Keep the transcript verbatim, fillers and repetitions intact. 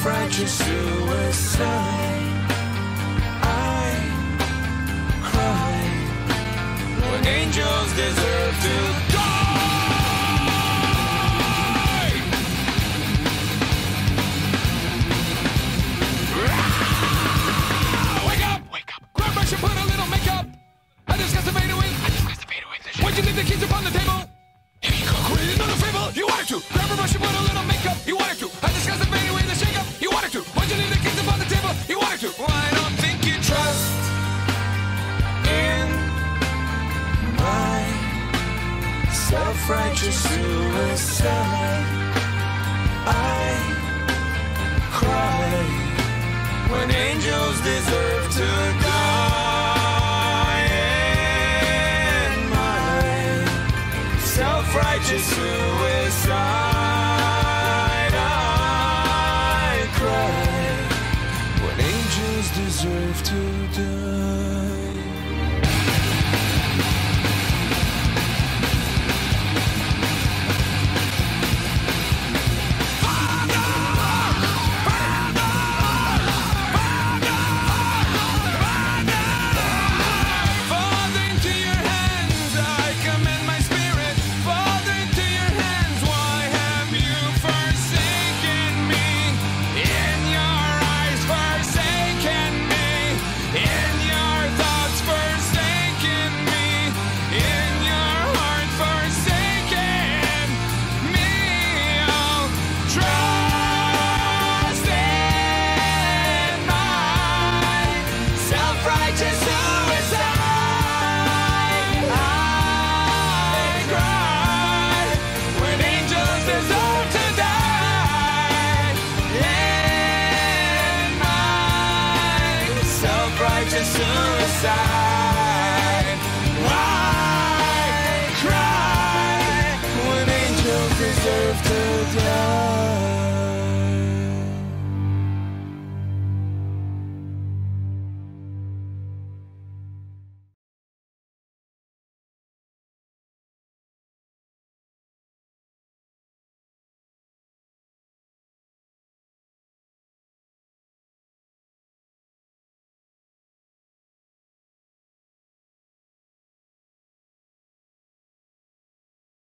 self-righteous suicide. I cry when angels deserve to die. Wake up! Wake up! Grab brush and put a little makeup. I discussed the fade away. I discussed the fade away. Why'd you leave the keys upon the table? Here you go. Create another fable. You wanted to. Grab a brush and put a little makeup. You wanted to. I discussed the fade away, the shake up. You wanted to. Why'd you leave the keys upon the table? You wanted to. Well, I don't think you trust in my self-righteous suicide. I cry when angels deserve to die. In my self-righteous suicide, I cry when angels deserve to